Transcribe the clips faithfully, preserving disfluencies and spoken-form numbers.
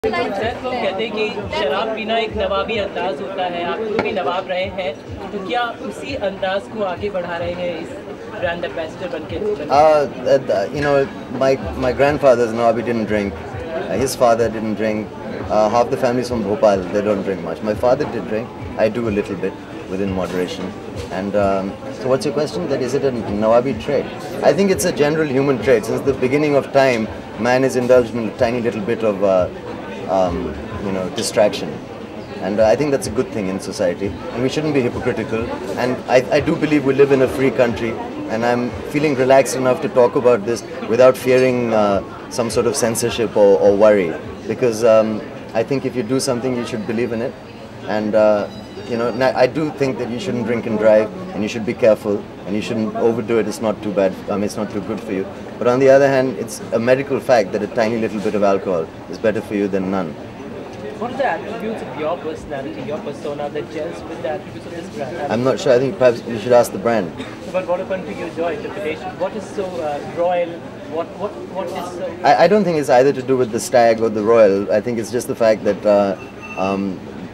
सैफ लोग कहते हैं कि शराब पीना एक नवाबी अंदाज होता है, आप खुद भी नवाब रहे हैं, तो क्या उसी अंदाज को आगे बढ़ा रहे हैं इस ब्रांड एम्बेसडर बनके? Uh, you know, my my grandfather's Nawabi didn't drink. Uh, his father didn't drink. Uh, half the families from Bhopal, they don't drink much. My father did drink. I do a little bit within moderation. And um, so, what's your question? That is it a Nawabi trait? I think it's a general human trait. Since the beginning of time, man is indulged in a tiny little bit of uh, um, you know distraction. And uh, I think that's a good thing in society, and we shouldn't be hypocritical. And I, I do believe we live in a free country, and I'm feeling relaxed enough to talk about this without fearing uh, some sort of censorship or, or worry. Because um, I think if you do something, you should believe in it. And uh, you know, I do think that you shouldn't drink and drive, and you should be careful, and you shouldn't overdo it. It's not too bad. I mean, it's not too good for you. But on the other hand, it's a medical fact that a tiny little bit of alcohol is better for you than none. What are the attributes of your personality, your persona that gels with the attributes of this brand? I'm not sure. I think perhaps you should ask the brand. But what according to your your interpretation? What is so uh, royal? What what what is so? I, I don't think it's either to do with the stag or the royal. I think it's just the fact that uh, um,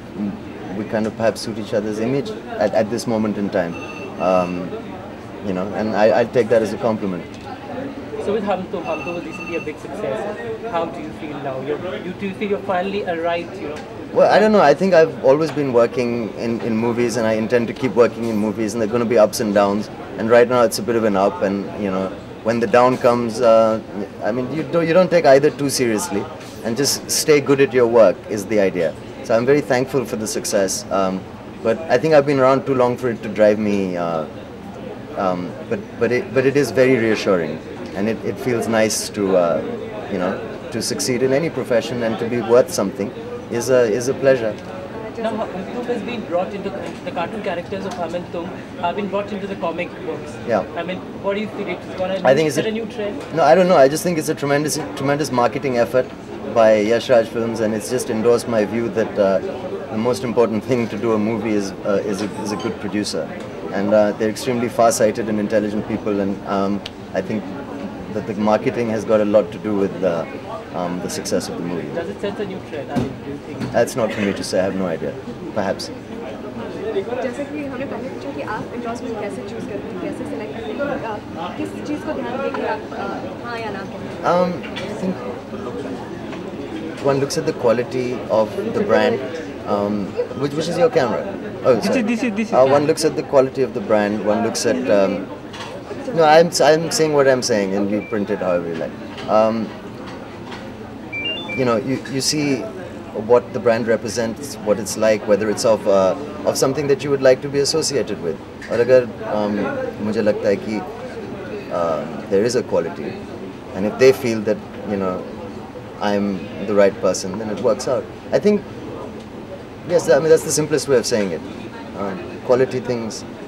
we kind of perhaps suit each other's image at, at this moment in time. Um, you know, and I, I take that as a compliment. So with Hum Tum, Hum Tum was recently a big success. How do you feel now? You're, you do you feel you're finally arrived, you know? Well, I don't know. I think I've always been working in, in movies, and I intend to keep working in movies, and there are going to be ups and downs. And right now it's a bit of an up, and you know, when the down comes, uh, I mean, you don't, you don't take either too seriously, and just stay good at your work is the idea. So I'm very thankful for the success, um, but I think I've been around too long for it to drive me. Uh, um, but but it but it is very reassuring. And it, it feels nice to, uh, you know, to succeed in any profession and to be worth something is a is a pleasure. Now, Hum Tum has been brought into the cartoon characters of Hum and Tum have been brought into the comic books. Yeah. I mean, what do you feel? It's gonna. I think it's a, a, a new trend. No, I don't know. I just think it's a tremendous tremendous marketing effort by Yash Raj Films, and it's just endorsed my view that uh, the most important thing to do a movie is uh, is, a, is a good producer, and uh, they're extremely far-sighted and intelligent people, and um, I think that the marketing has got a lot to do with the, um, the success of the movie. Does it set a new trend? I mean, do you think? That's not for me to say. I have no idea. Perhaps. जैसे कि हमने पहले पूछा कि आप endorse में कैसे choose करते हैं, कैसे select करते हैं, किस चीज़ को ध्यान देकर आप हाँ या ना कहते हैं? Um, I think one looks at the quality of the brand. Um, which which is your camera? Oh, sorry. This is this is this is. Uh, one looks at the quality of the brand. One looks at. Um, no, I'm I'm saying what I'm saying, and you print it however you like. Um, you know, you you see what the brand represents, what it's like, whether it's of uh, of something that you would like to be associated with. और अगर um, मुझे लगता है कि uh, there is a quality, and if they feel that you know I'm the right person, then it works out. I think yes, I mean that's the simplest way of saying it. Um, quality things